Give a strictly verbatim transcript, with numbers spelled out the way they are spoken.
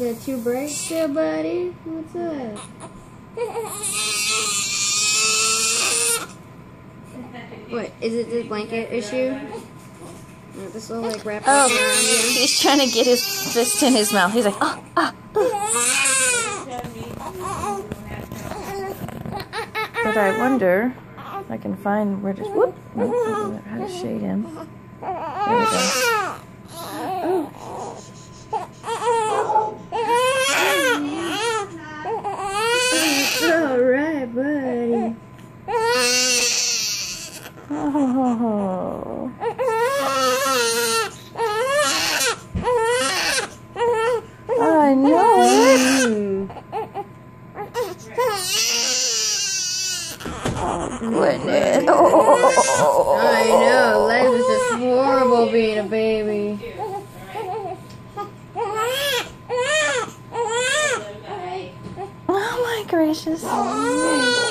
that too bright still, buddy? What's up? What, is it the blanket issue? This little like wrap Oh, around you. he's trying to get his fist in his mouth. He's like, oh, ah, oh. But I wonder if I can find where to, whoop, nope, how to shade him. There we go. It's alright, buddy. Oh. I know. Mm. Oh, goodness. Oh. I know. Legs is just horrible being a baby. Oh my gracious.